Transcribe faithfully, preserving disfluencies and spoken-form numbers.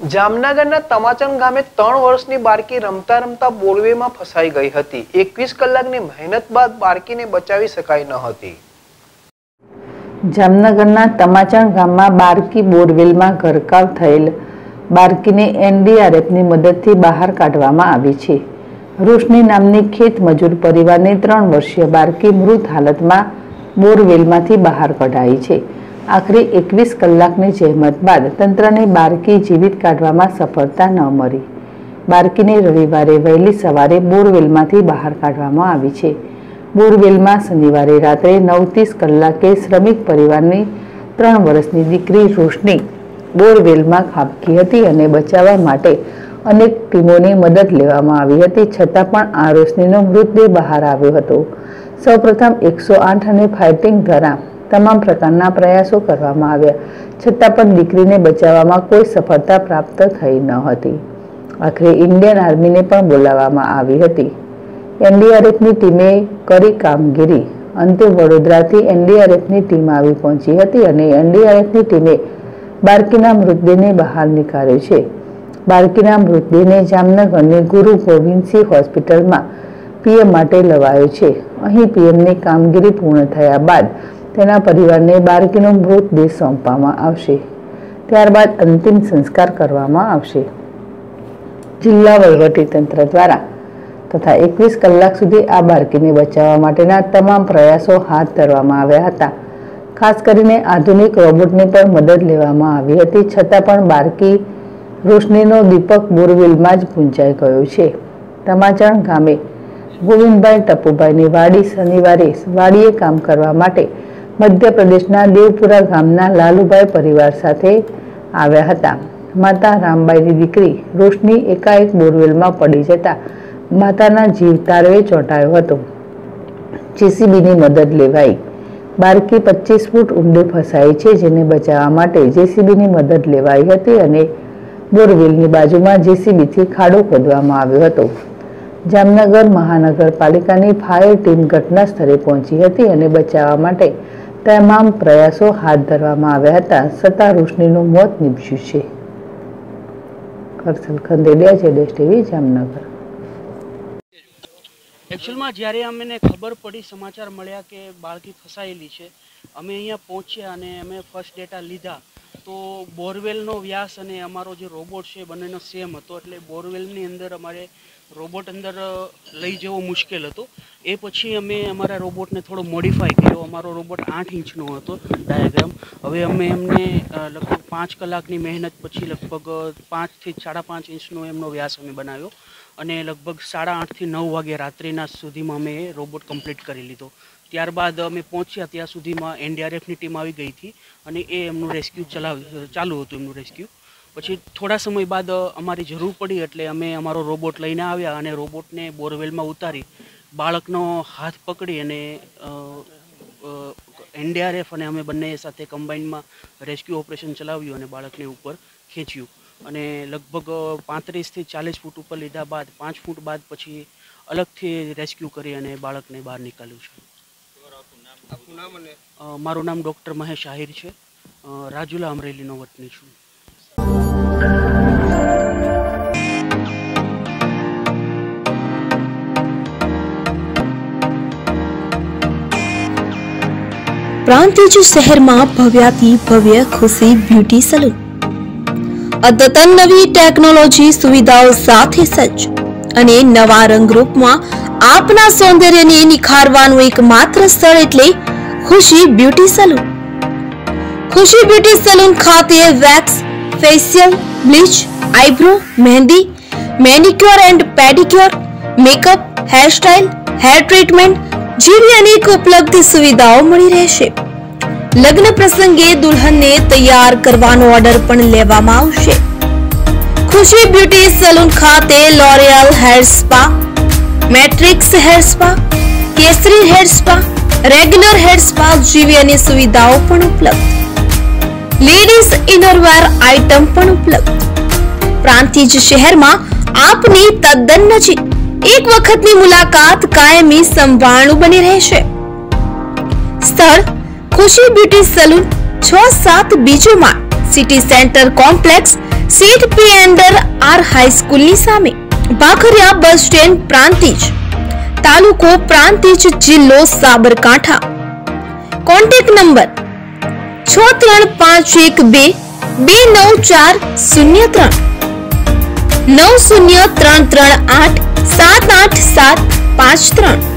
જામનગરના તમાચણ ગામે ત્રણ વર્ષની બાળકી રમતા રમતા બોરવેમાં ફસાઈ ગઈ હતી। એકવીસ કલાકની મહેનત બાદ બાળકીને બચાવી શકાઈ ન હતી। જામનગરના તમાચણ ગામમાં બાળકી બોરવેલમાં ગરકાવ થયેલ બાળકીને એનડીઆરએફની મદદથી બહાર કાઢવામાં આવી છે। રોશની નામની ખેત મજૂર પરિવારની ત્રણ વર્ષીય બાળકી મૃત હાલતમાં બોરવેલમાંથી બહાર કઢાઈ છે। આખરે એકવીસ કલાકની જહેમત બાદ તંત્રને બાળકી જીવિત કાઢવામાં સફળતા ન મળી। બાળકીને રવિવારે વહેલી સવારે બોરવેલમાંથી બહાર કાઢવામાં આવી છે। બોરવેલમાં શનિવારે રાત્રે નવ ત્રીસ કલાકે શ્રમિક પરિવારની ત્રણ વર્ષની દીકરી રોશની બોરવેલમાં ખાબકી હતી અને બચાવવા માટે અનેક ટીમોની મદદ લેવામાં આવી હતી, છતાં પણ આ રોશનીનો મૃતદેહ બહાર આવ્યો હતો। સૌપ્રથમ એકસો આઠ અને ફાઇટિંગ દ્વારા તમામ પ્રકારના પ્રયાસો કરવામાં આવ્યા, છતાં પણ દીકરીને બચાવવામાં કોઈ સફળતા પ્રાપ્ત થઈ ન હતી। આખરે ઇન્ડિયન આર્મીને પણ બોલાવવામાં આવી હતી। એનડીઆરએફની ટીમે કરી કામગીરી। અંતે વડોદરાથી એનડીઆરએફની ટીમ આવી પહોંચી હતી અને એનડીઆરએફની ટીમે બાળકીના મૃતદેહને બહાર નીકાળ્યો છે। બાળકીના મૃતદેહને જામનગરની ગુરુ ગોવિંદસિંહ હોસ્પિટલમાં પીએમ માટે લવાયો છે। અહીં પીએમની કામગીરી પૂર્ણ થયા બાદ તેના પરિવારને બાળકીનો મૃતદેહ સોંપવામાં આવશે, ત્યારબાદ અંતિમ સંસ્કાર કરવામાં આવશે। જિલ્લા વહીવટીતંત્ર દ્વારા તથા એકવીસ કલાક સુધી આ બાળકીને બચાવવા માટેના તમામ પ્રયાસો હાથ ધરવામાં આવ્યા હતા। ખાસ કરીને આધુનિક રોબોટની પણ મદદ લેવામાં આવી હતી, છતાં પણ બાળકી રોશનીનો દીપક બોરવેલમાં જ પૂંજાઈ ગયો છે। તમાચણ ગામે ગોવિંદભાઈ ટપુભાઈની વાડી શનિવારે વાડીએ કામ કરવા માટે મધ્યપ્રદેશના દેવપુરા ગામના લાલુભાઈ પરિવાર સાથે આવ્યા હતા। માતા રામબાઈની દીકરી રોશની એકાએક બોરવેલમાં પડી જતા માતાના જીવ તારવે ચોંટાયો હતો। જેસીબીની મદદ લેવાઈ। બાળકી પચીસ ફૂટ ઊંડે ફસાઈ છે, જેને બચાવવા માટે જેસીબીની મદદ લેવાઈ હતી અને બોરવેલની બાજુમાં જેસીબીથી ખાડો ખોદવામાં આવ્યો હતો। જામનગર મહાનગરપાલિકાની ફાયર ટીમ ઘટના સ્થળે પહોંચી હતી અને બચાવવા માટે તમામ પ્રયાસો હાથ ધરવામાં આવ્યા હતા, છતાં રોશનીનું મોત નીપજ્યું છે। કરસલ ખંદેડિયા, જેડેશ ટીવી, જામનગર। एक्चुअल જ્યારે અમને ખબર પડી, સમાચાર મળ્યા કે બાળકી ફસાયેલી છે, અમે અહીંયા પહોંચ્યા અને અમે ફર્સ્ટ ડેટા લીધા તો બોરવેલનો વ્યાસ અને અમારો જે રોબોટ છે બંનેનો સેમ હતો, એટલે બોરવેલની અંદર અમારે રોબોટ અંદર લઈ જવો મુશ્કેલ હતો। એ પછી અમે અમારા રોબોટને થોડો મોડિફાઈ કર્યો। અમારો રોબોટ આઠ ઇંચનો હતો ડાયાગ્રામ। હવે અમે એમને લગભગ પાંચ કલાકની મહેનત પછી લગભગ પાંચથી સાડા પાંચ ઇંચનો એમનો વ્યાસ અમે બનાવ્યો અને લગભગ સાડા આઠથી નવ વાગે રાત્રિના સુધીમાં અમે રોબોટ કમ્પ્લીટ કરી લીધો। ત્યારબાદ અમે પહોંચ્યા ત્યાં સુધીમાં એનડીઆરએફની ટીમ આવી ગઈ હતી અને એ એમનું રેસ્ક્યુ ચલાવ ચાલુ હતું એમનું રેસ્ક્યુ। પછી થોડા સમય બાદ અમારી જરૂર પડી એટલે અમે અમારો રોબોટ લઈને આવ્યા અને રોબોટને બોરવેલમાં ઉતારી બાળકનો હાથ પકડી અને એનડીઆરએફ અને અમે બંને સાથે કમ્બાઇનમાં રેસ્ક્યુ ઓપરેશન ચલાવ્યું અને બાળકને ઉપર ખેંચ્યું અને લગભગ પાંત્રીસથી ચાલીસ ફૂટ ઉપર લીધા બાદ પાંચ ફૂટ બાદ પછી અલગથી રેસ્ક્યુ કરી અને બાળકને બહાર નીકાળ્યું છે। મારું નામ ડૉક્ટર મહેશ આહિર છે। રાજુલા અમરેલીનો વતની છું। પ્રાંતિજ શહેરમાં ભવ્યાથી ભવ્ય ખુશી બ્યુટી સલૂન અદ્યતન નવી ટેકનોલોજી સુવિધાઓ સાથે સજ્જ અને નવા રંગરૂપમાં આપના સૌંદર્યને નિખારવાનું એકમાત્ર સ્થળ એટલે Khushi beauty salon. Khushi beauty salon ખાતે wax, facial, bleach, eyebrow, mehndi, manicure and pedicure, makeup, hairstyle, hair treatment જેવી અનેક ઉપલબ્ધ સુવિધાઓ મળી રહેશે। લગ્ન પ્રસંગે દુલ્હનને તૈયાર કરવાનો ઓર્ડર પણ લેવામાં આવશે। ખુશી બ્યુટી સલૂન ખાતે L'Oreal hair spa, Matrix hair spa, Kesari hair spa, regular hair spa જેવી અનેક સુવિધાઓ પણ ઉપલબ્ધ। લેડીઝ ઇનરવેર આઇટમ પણ ઉપલબ્ધ। પ્રાંતિજ શહેરમાં આપની તદ્દન નજીક એક વખતની મુલાકાત કાયમી સંભાળનું બની રહેશે। સ્થળ ખુશી બ્યુટી સલૂન છ સાત બીજો માળ, સિટી સેન્ટર કોમ્પ્લેક્સ, સીટ પી એન્ડર આર હાઈસ્કૂલની સામે, ભાખરિયા બસ સ્ટેન્ડ પ્રાંતિજ, તાલુકો પ્રાંતિજ, જિલ્લો સાબરકાંઠા। કોન્ટેક્ટ નંબર છ ત્રણ પાંચ એક બે બે નવ ચાર શૂન્ય ત્રણ, નવ શૂન્ય ત્રણ ત્રણ આઠ સાત આઠ સાત પાંચ ત્રણ।